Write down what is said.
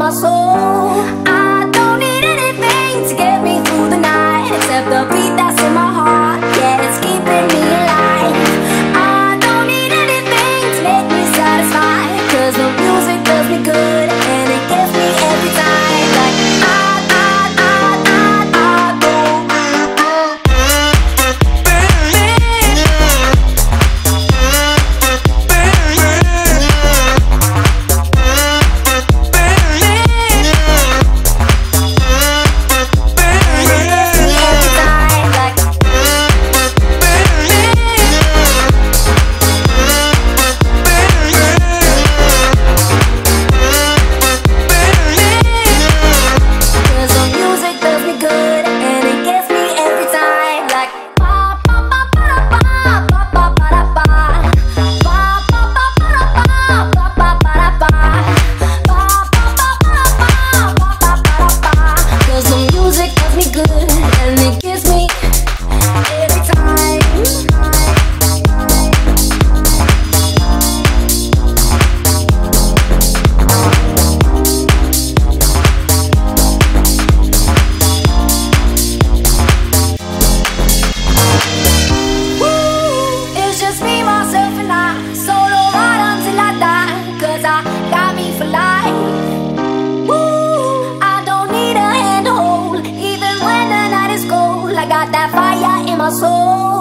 my soul. I don't need anything to get me through the night except the beat that's in my heart. Yeah, it's keeping me alive. I don't need anything to make me satisfied, 'cause the music does me good and it gets me every time. Like that fire in my soul.